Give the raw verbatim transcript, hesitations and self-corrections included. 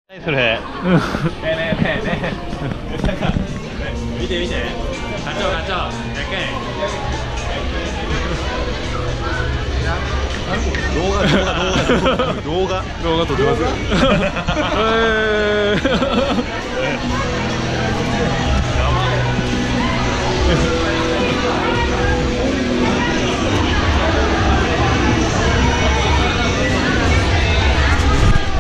何それ。ねえねえねえねえ。見て見て。課長課長。やっけ動画動画動画動画動画撮ってます。